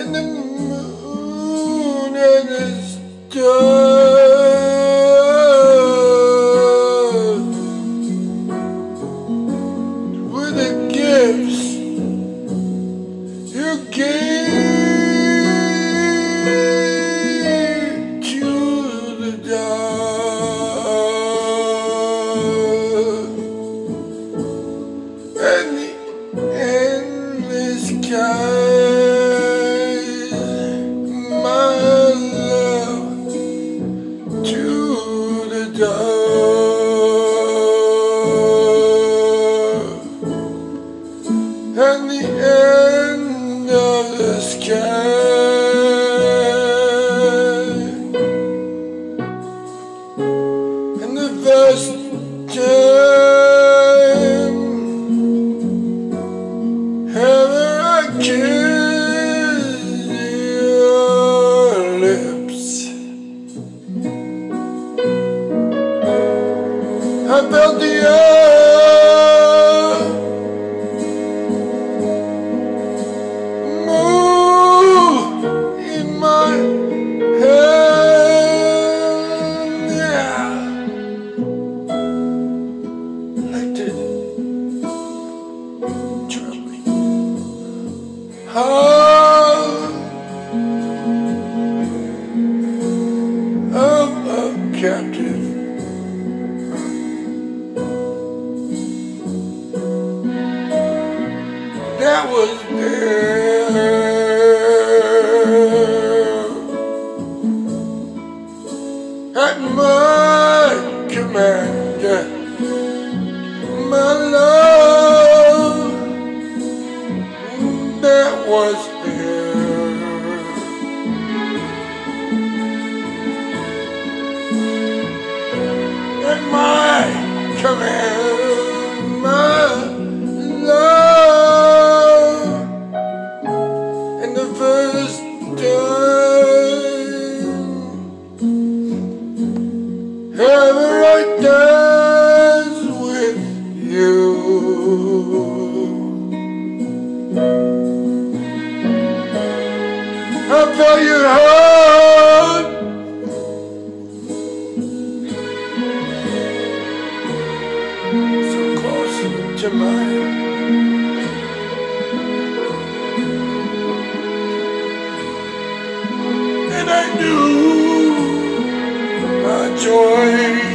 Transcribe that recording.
and the moon and the stars were the gifts you gave to the dark and the endless skies, my love to the dark and the end of the sky. And the first time ever I kissed your lips, I felt the earth move in my hand, yeah, like the trembling heart of a captive. That was there at my command, my love that was there at my command, my love. And the first time ever I danced with you, I felt your heart so close to mine. And I knew my joy